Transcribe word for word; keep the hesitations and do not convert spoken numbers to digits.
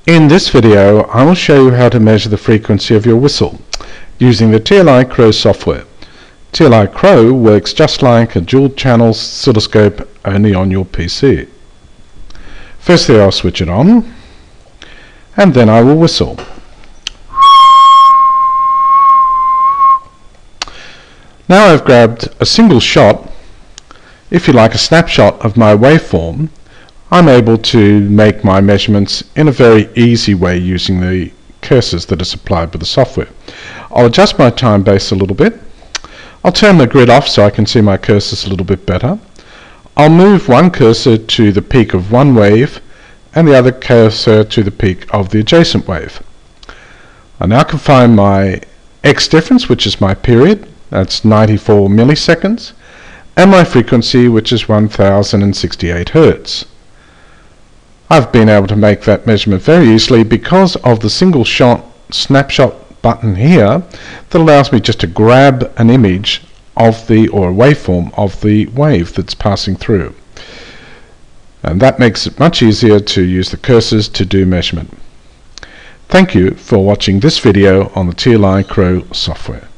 In this video, I will show you how to measure the frequency of your whistle using the T L I C R O software. T L I C R O works just like a dual-channel oscilloscope, only on your P C. Firstly, I'll switch it on, and then I will whistle. Now I've grabbed a single shot, if you like a snapshot of my waveform. I'm able to make my measurements in a very easy way using the cursors that are supplied with the software. I'll adjust my time base a little bit. I'll turn the grid off so I can see my cursors a little bit better. I'll move one cursor to the peak of one wave and the other cursor to the peak of the adjacent wave. I now can find my X difference, which is my period, that's ninety-four milliseconds, and my frequency, which is one thousand sixty-eight hertz. I've been able to make that measurement very easily because of the single shot snapshot button here that allows me just to grab an image of the or a waveform of the wave that's passing through, and that makes it much easier to use the cursors to do measurement. Thank you for watching this video on the T L I C R O software.